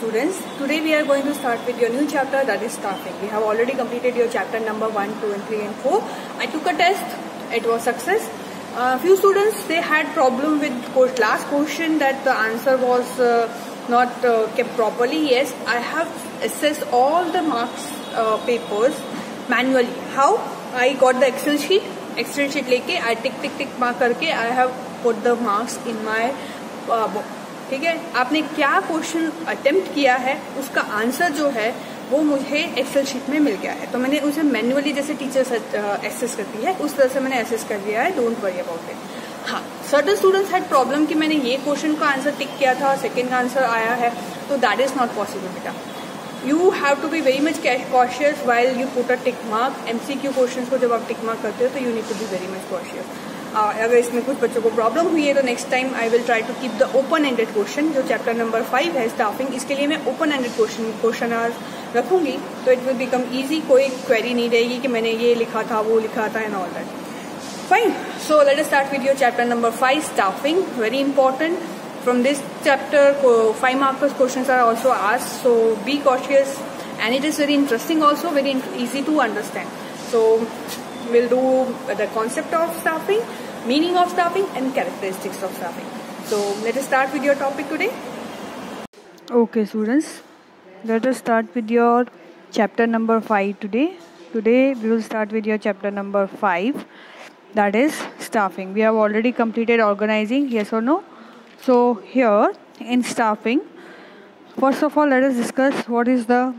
students. Today we are going to start with your new chapter, that is staffing. We have already completed your chapter number 1, 2 and 3 and 4. I took a test. It was success. Few students, they had problem with last question that the answer was not kept properly. Yes, I have assessed all the marks papers manually. How? I got the Excel sheet लेके I tick mark करके I have put the marks in my book. ठीक है, आपने क्या question attempt किया है उसका answer जो है वो मुझे एक्सेल शीट में मिल गया है, तो मैंने उसे मैन्युअली जैसे टीचर एसेस करती है उस तरह से मैंने एसेस कर दिया है. Don't worry about it. हाँ, सर्टेन स्टूडेंट्स हैड प्रॉब्लम कि मैंने ये क्वेश्चन का आंसर टिक किया था, सेकंड का आंसर आया है, तो दैट इज नॉट पॉसिबल बेटा. You have to be very much cautious while you put a tick mark. MCQ question को जब आप टिक मार्क करते हो तो you need to be very much cautious. अगर इसमें कुछ बच्चों को प्रॉब्लम हुई है तो next time I will try to keep the open ended question. जो चैप्टर नंबर 5 है स्टाफिंग, इसके लिए मैं ओपन एंडेड क्वेश्चन रखूंगी, तो इट विल बिकम ईजी. कोई क्वेरी नहीं रहेगी कि मैंने ये लिखा था वो लिखा था and all that. Fine. So let us start with your chapter number 5 staffing. Very important. From this chapter 5 marks questions are also asked, so be cautious and it is very interesting, also very easy to understand. So we'll do the concept of staffing, meaning of staffing and characteristics of staffing. So let us start with your topic today. Okay students, let us start with your chapter number 5 today. Today we will start with your chapter number 5, that is staffing. We have already completed organizing, yes or no? So here in staffing, first of all let us discuss what is the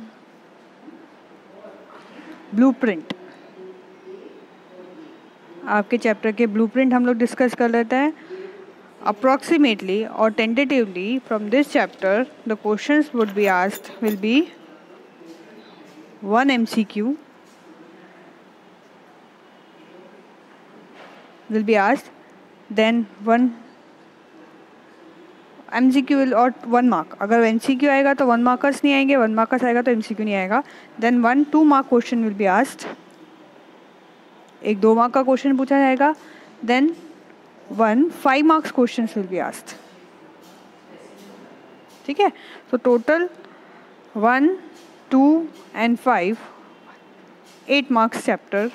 blueprint. आपके chapter के blueprint हम लोग discuss कर लेते हैं. Approximately और tentatively from this chapter the questions would be asked will be 1 MCQ will be asked, then 1 MCQ will और 1 mark. अगर MCQ आएगा तो 1 मार्कर्स नहीं आएंगे, 1 मार्कर्स आएगा तो MCQ नहीं आएगा. Then 1 2 mark question will be asked. एक 2 मार्क का क्वेश्चन पूछा जाएगा. Then 1 5 marks question will be asked. ठीक है, तो total 1 2 and 5 8 marks chapter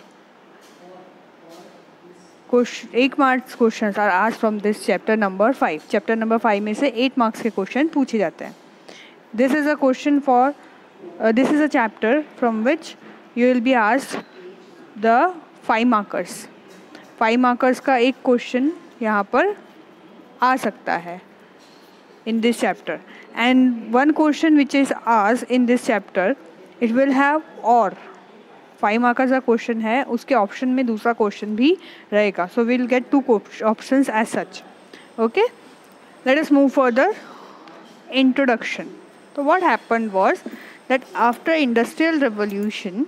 8 marks question are asked from this chapter number 5. Chapter number 5 में से 8 मार्क्स के क्वेश्चन पूछे जाते हैं. This is a question for this is a chapter from which you will be asked the 5 markers. 5 markers का एक question यहाँ पर आ सकता है in this chapter, and 1 question which is asked in this chapter it will have or 5 markers का question है, उसके option में दूसरा क्वेश्चन भी रहेगा. So we will get 2 options as such. Okay, let us move further. Introduction. तो what happened was that after industrial revolution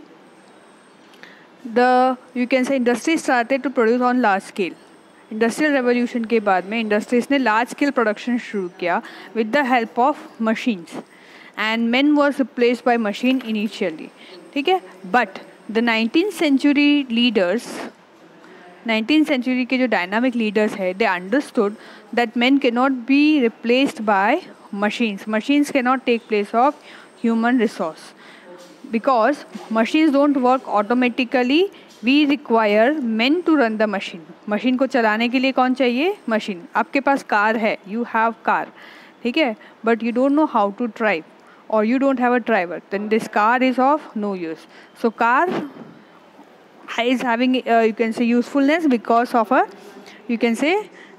you can say industry started to produce on large scale. Industrial revolution के बाद में industries ने large scale production शुरू किया with the help of machines, and man was replaced by machine initially. ठीक है, but the 19th century leaders, 19th century के जो डायनामिक लीडर्स है, they understood that man can not be replaced by machines. Machines can not take place of human resource because machines don't work automatically. We require man to run the machine. Machine को चलाने के लिए कौन चाहिए? Machine. आपके पास car है, you have car, ठीक है, but you don't know how to drive or you don't have a driver, then this car is of no use. So car is having you can say usefulness because of a you can say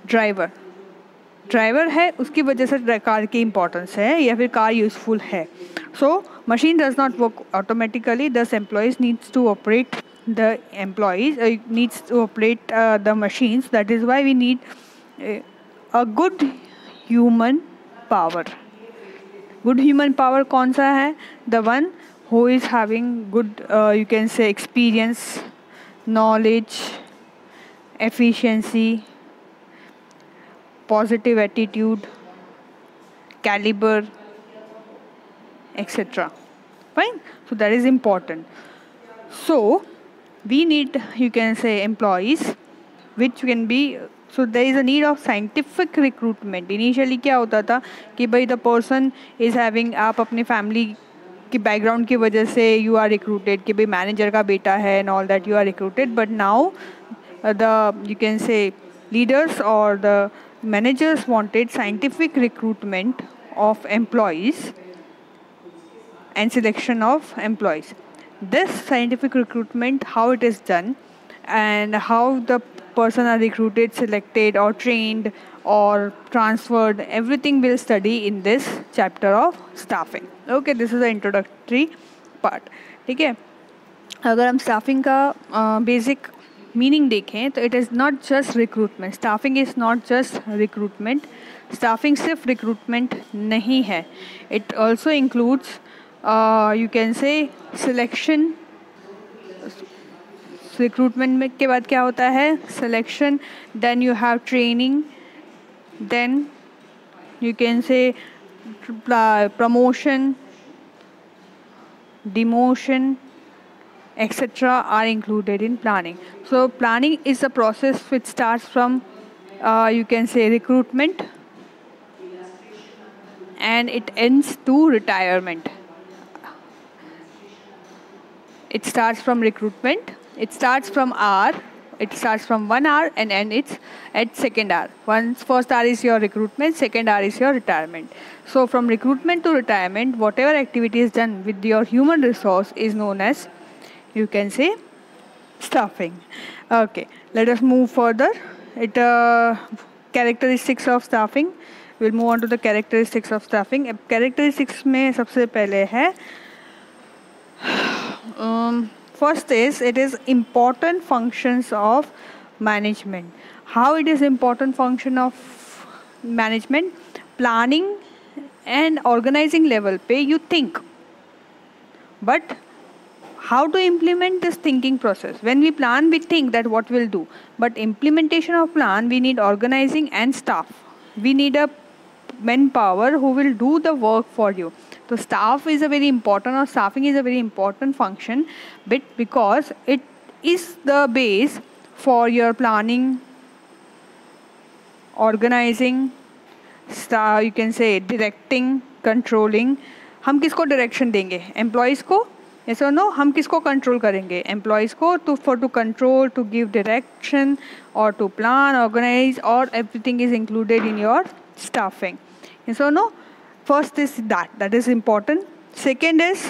driver है, उसकी वजह से car की importance है या फिर car useful है. So machine does not work automatically. Thus employees needs to operate the employees needs to operate the machines. That is why we need a good human power. Good human power कौन सा है? The one who is having good you can say experience, knowledge, efficiency, positive attitude, calibre, etc. Fine. So that is important. So we need, you can say, employees which can be so there is a need of scientific recruitment. Initially क्या होता था कि भाई the person is having, आप अपनी family की background की वजह से यू आर रिक्रूटेड कि भाई मैनेजर का बेटा है and all that, you are recruited. But now the you can say leaders और the managers wanted scientific recruitment of employees and selection of employees. This scientific recruitment, how it is done and how the person are recruited, selected or trained or transferred, everything we'll study in this chapter of staffing. Okay, this is the introductory part. ठीक है, अगर हम staffing का basic meaning देखें तो it is not just recruitment. Staffing is not just recruitment. Staffing सिर्फ recruitment नहीं है. It also includes you can say selection. Recruitment में के बाद क्या होता है? Selection, then you have training, then you can say promotion, demotion, etc. are included in planning. So planning is a process which starts from you can say recruitment and it ends to retirement. It starts from recruitment, it starts from hour, it starts from 1 hour and ends at second hour. First hour is your recruitment, second hour is your retirement. So from recruitment to retirement, whatever activity is done with your human resource is known as, you can say, staffing. Okay, let us move further. Characteristics of staffing. We'll move on to the characteristics of staffing. Characteristics में सबसे पहले है first is it is important functions of management. How it is important function of management? Planning and organizing level पे you think, but how to implement this thinking process? When we plan, we think that what we'll do, but implementation of plan, we need organizing and staff. We need a manpower who will do the work for you. So staff is a very important, or staffing is a very important function, but because it is the base for your planning, organizing, you can say directing, controlling. हम किसको direction देंगे? Employees को? Yes or no? हम किसको control करेंगे? Employees को. To control, to give direction और to plan, organise, और everything is included in your staffing. Yes or no? First is that is important. Second is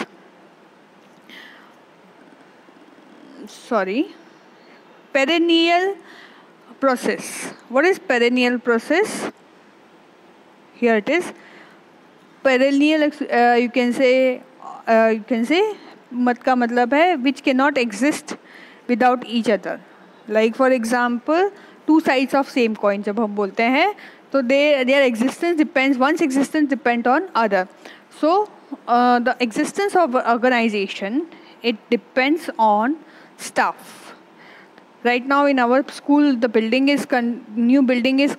perennial process. What is perennial process? Here it is. Perennial, you can say मत का मतलब है which के not exist without each other. Like for example two sides of same coin जब हम बोलते हैं तो their existence depends, one's existence depend on other. So the existence of organisation, it depends on staff. Right now in our school the building is new building is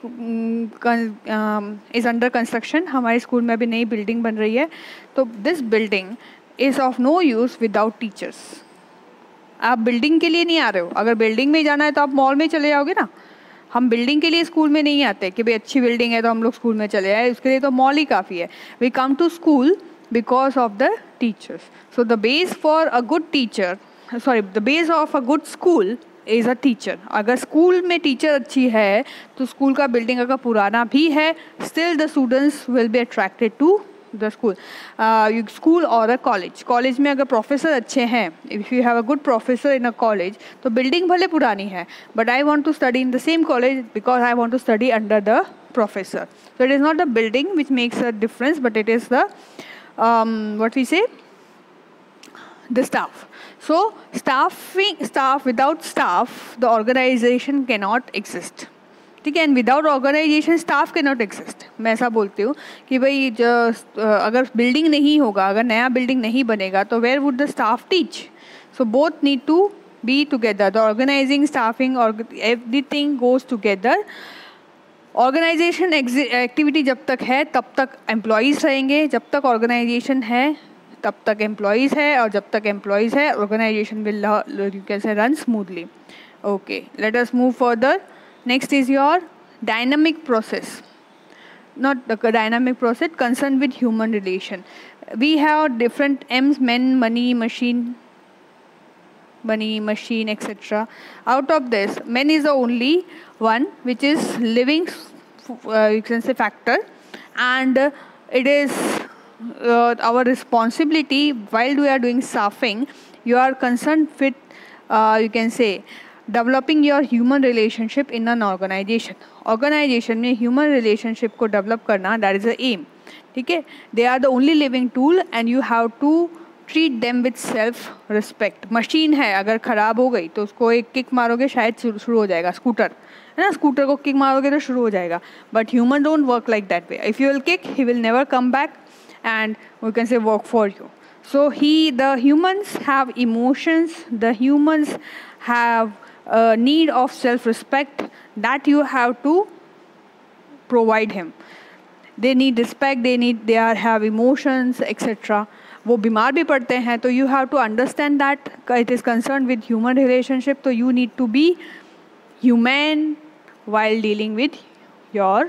under construction. हमारे school में अभी नई building बन रही है. तो this building is of no use without teachers. आप building के लिए नहीं आ रहे हो. अगर बिल्डिंग में जाना है तो आप मॉल में चले जाओगे ना. हम बिल्डिंग के लिए स्कूल में नहीं आते कि भाई अच्छी बिल्डिंग है तो हम लोग स्कूल में चले आए. उसके लिए तो मॉल ही काफ़ी है. We come to school because of the teachers. So the base for a good teacher, the base of a good school is a teacher. अगर स्कूल में टीचर अच्छी है तो स्कूल का बिल्डिंग अगर पुराना भी है, still the students will be attracted to the school. School और अ कॉलेज में अगर प्रोफेसर अच्छे हैं, if you have a good professor in a college, तो बिल्डिंग भले पुरानी है, but I want to study in the same college because I want to study under the professor. So it is not the building which makes a difference, but it is the the staff. So staff, without staff the organization cannot exist. ठीक है. And without organisation staff can not exist. मैं ऐसा बोलती हूँ कि भाई अगर building नहीं होगा, अगर नया बिल्डिंग नहीं बनेगा तो where would the staff teach. So both need to be together. The organising, staffing, everything goes together. Organisation activity जब तक है तब तक एम्प्लॉयज़ रहेंगे, जब तक ऑर्गेनाइजेशन है तब तक एम्प्लॉयज़ है, और जब तक एम्प्लॉयज़ है organisation will you can say run smoothly. Okay, let us move further. Next is your dynamic process, not the dynamic process concerned with human relation. We have different M's: men, money, machine, etc. Out of this, men is the only one which is living, you can say, factor, and it is our responsibility while we are doing staffing. You are concerned with, you can say, developing your human relationship in an organization में human relationship को develop करना, that is the aim. ठीक है, they are the only living tool and you have to treat them with self respect. Machine है, अगर ख़राब हो गई तो उसको एक किक मारोगे शायद शुरू हो जाएगा. स्कूटर है ना, स्कूटर को किक मारोगे तो शुरू हो जाएगा. But human don't work like that way. If you will kick, he will never come back and we can say work for you. So the humans have emotions, the humans have a need of self-respect that you have to provide him. They need respect, they have emotions, etc. वो बीमार भी पड़ते हैं, तो you have to understand that it is concerned with human relationship, so you need to be humane while dealing with your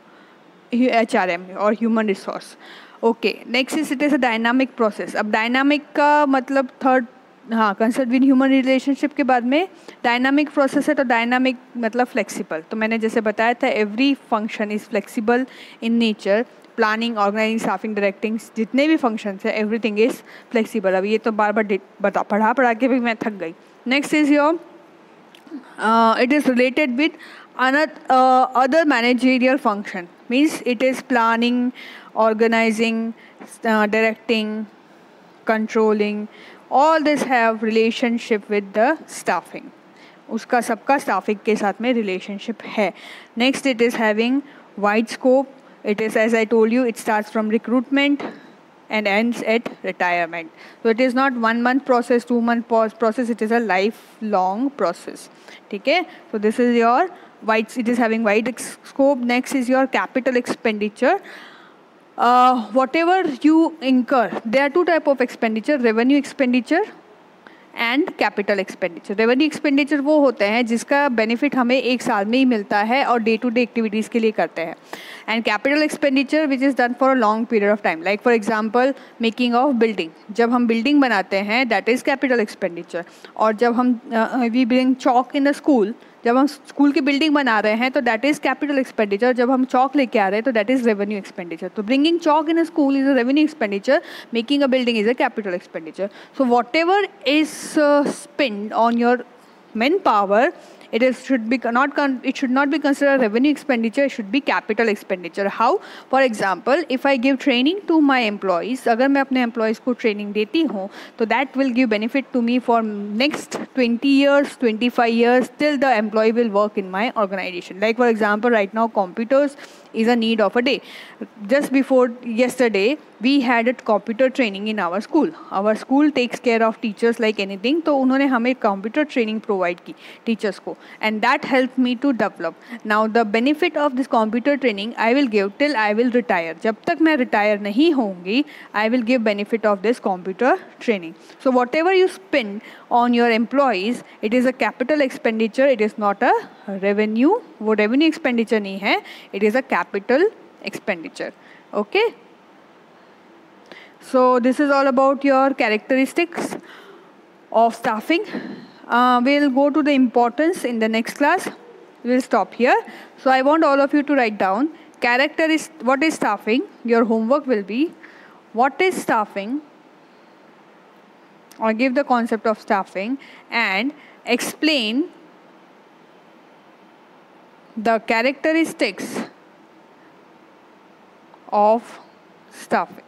HRM or human resource. Okay, next is it is a dynamic process. अब dynamic का मतलब third, हाँ, concern with human relationship के बाद में dynamic process है. तो dynamic मतलब फ्लेक्सिबल. तो मैंने जैसे बताया था, every function is flexible in nature. Planning, organising, staffing, directing, जितने भी फंक्शंस है, एवरीथिंग इज़ फ्लेक्सिबल. अब ये तो बार बार पढ़ा के भी मैं थक गई. Next is your, it is related with other managerial function. Means it is planning, organizing, directing, controlling. All this have relationship with the staffing. उसका सबका staffing के साथ में relationship है. Next, it is having wide scope. It is, as I told you, it starts from recruitment and ends at retirement. So it is not 1 month process, 2 month process, it is a lifelong process. Okay? So this is your wide, it is having wide scope. Next is your capital expenditure. Whatever you incur, there are two type of expenditure: revenue expenditure and capital expenditure. Revenue expenditure वो होते हैं जिसका benefit हमें एक साल में ही मिलता है और डे टू डे एक्टिविटीज़ के लिए करते हैं. And capital expenditure which is done for a long period of time, like for example making of building. जब हम बिल्डिंग बनाते हैं दैट इज़ कैपिटल एक्सपेंडिचर. और जब हम we bring chalk in the school, जब हम स्कूल की बिल्डिंग बना रहे हैं तो दैट इज़ कैपिटल एक्सपेंडिचर. जब हम चॉक लेके आ रहे हैं तो दैट इज़ रेवेन्यू एक्सपेंडिचर. तो bringing chalk in a school is a revenue expenditure, making a building is a capital expenditure. So whatever is spent on your manpower, it should not be considered revenue expenditure, it should be capital expenditure. How? For example, if I give training to my employees, अगर मैं अपने employees को training देती हूँ तो that will give benefit to me for next 20 years, 25 years till the employee will work in my organization. Like for example, right now computers is a need of a day. Just before yesterday we had a computer training in our school. Our school takes care of teachers like anything, तो उन्होंने हमें computer training provide की teachers को, and that helped me to develop. Now the benefit of this computer training I will give till I will retire. जब तक मैं retire नहीं होंगी I will give benefit of this computer training. So whatever you spend on your employees, it is a capital expenditure, it is not a revenue. वो revenue expenditure नहीं है, it is a capital expenditure. Okay? So this is all about your characteristics of staffing. We'll go to the importance in the next class. We'll stop here. So I want all of you to write down what is staffing. Your homework will be what is staffing, or give the concept of staffing and explain the characteristics of staffing.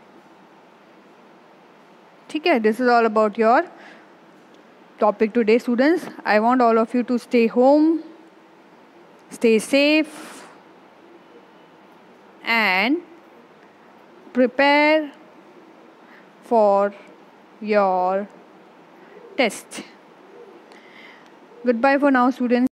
Okay, this is all about your topic today, students. I want all of you to stay home, stay safe, and prepare for your test. Goodbye for now, students.